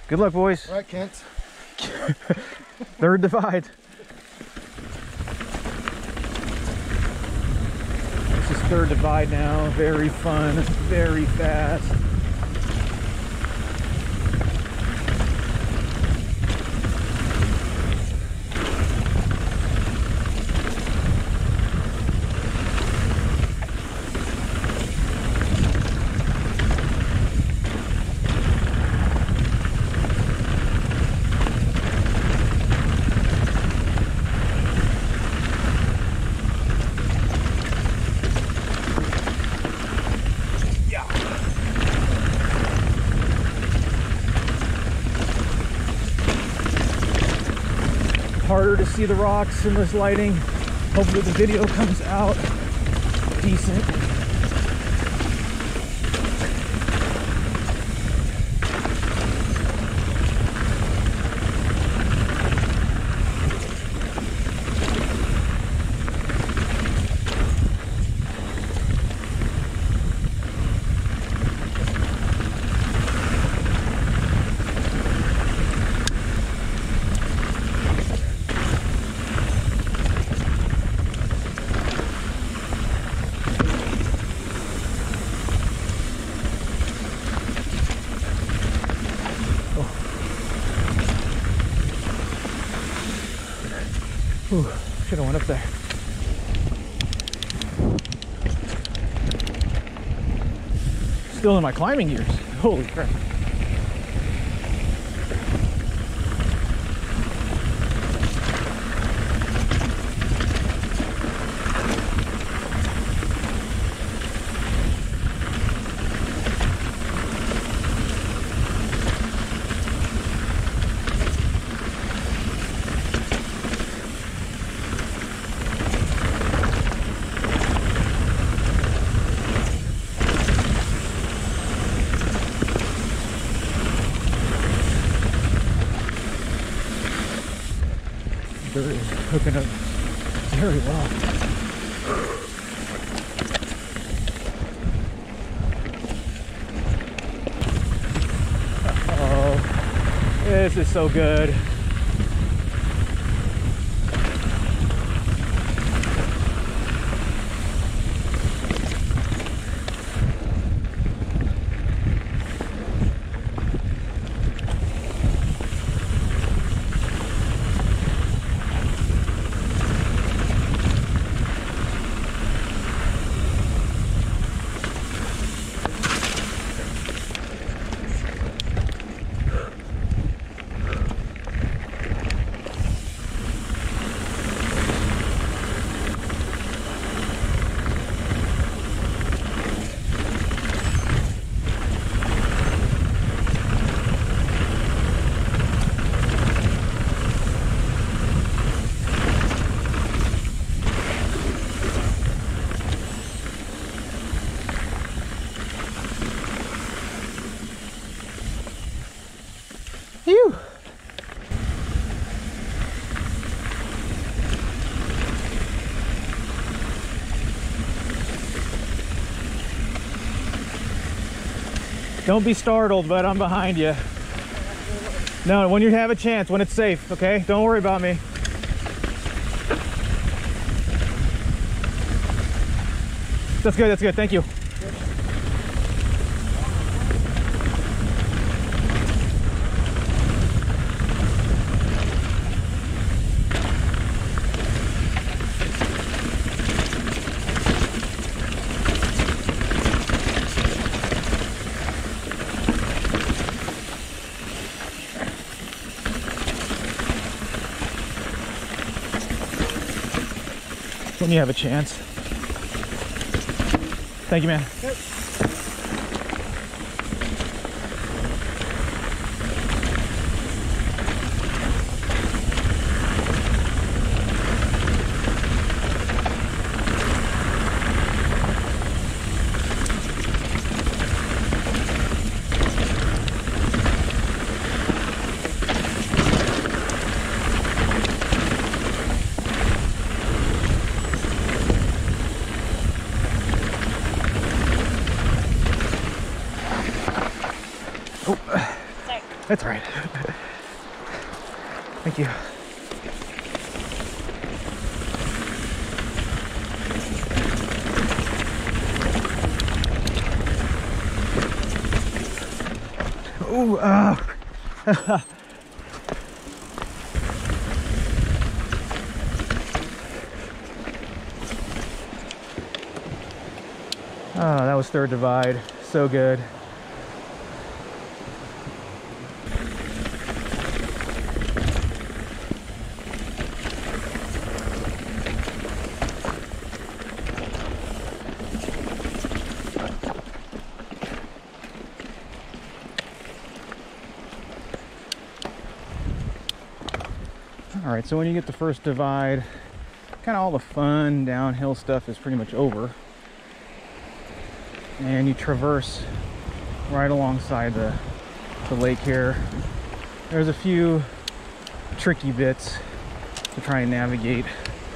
Good luck, boys. All right, Kent. Third divide. This is third divide now. Very fun, very fast. Harder to see the rocks in this lighting. Hopefully the video comes out decent. Should have went up there. Still in my climbing gears. Holy crap. Dirt is hooking up very well. Oh, this is so good. Phew. Don't be startled, but I'm behind you. No, when you have a chance, when it's safe, okay? Don't worry about me. That's good, thank you. When you have a chance. Thank you, man. Yep. That's all right. Thank you. Ooh, Oh, that was third divide. So good. All right, so when you get the first divide, kind of all the fun downhill stuff is pretty much over. And you traverse right alongside the lake here. There's a few tricky bits to try and navigate.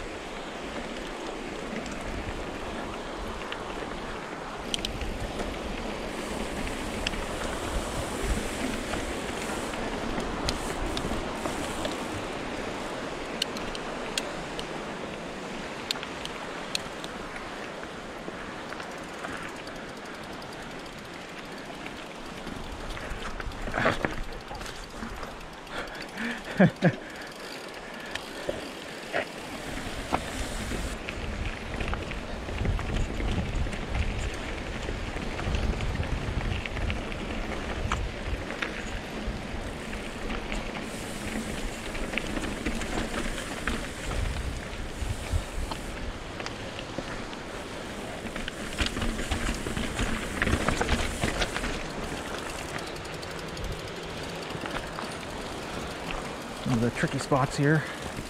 Some of the tricky spots here.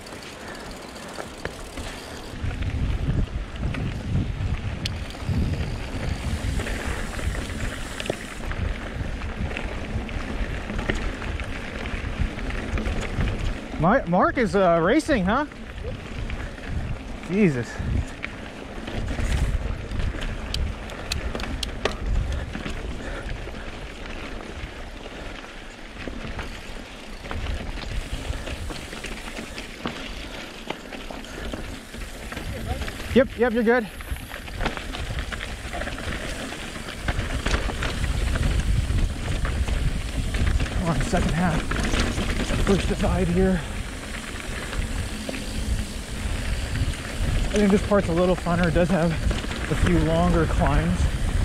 Mark is racing, huh? Jesus. Yep, you're good. We're on the second half. First divide here. I think this part's a little funner. It does have a few longer climbs,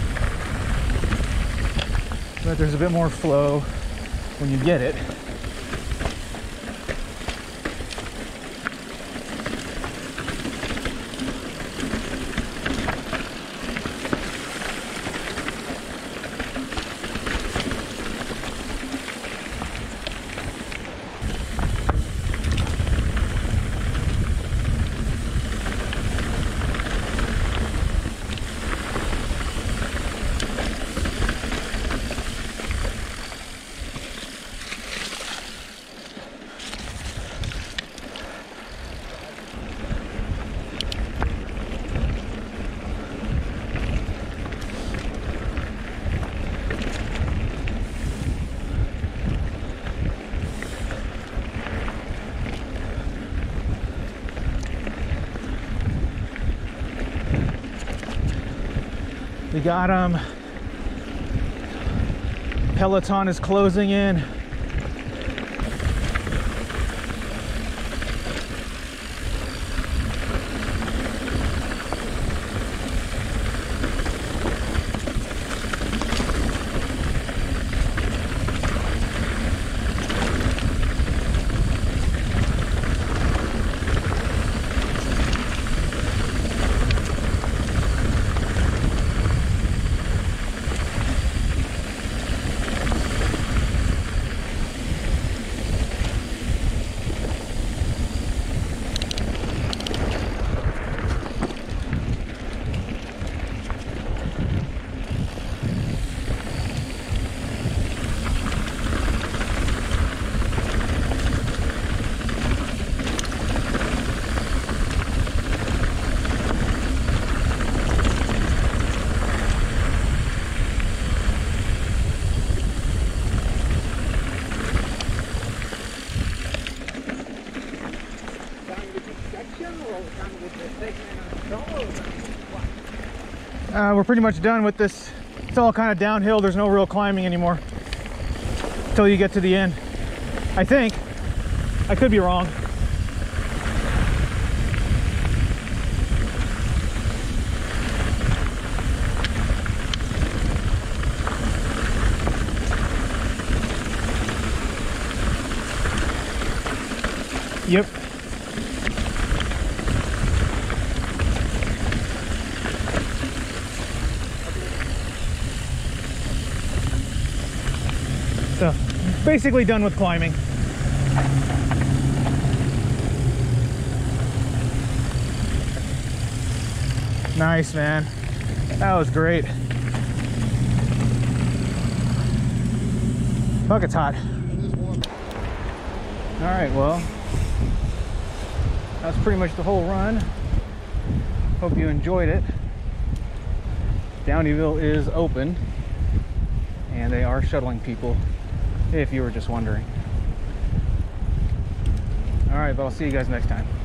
but there's a bit more flow when you get it. We got him. Peloton is closing in. We're pretty much done with this. It's all kind of downhill. There's no real climbing anymore until you get to the end. I think. I could be wrong. Yep. So, basically done with climbing. Nice, man. That was great. Fuck, it's hot. All right, well, that's pretty much the whole run. Hope you enjoyed it. Downieville is open, and they are shuttling people, if you were just wondering. All right, but I'll see you guys next time.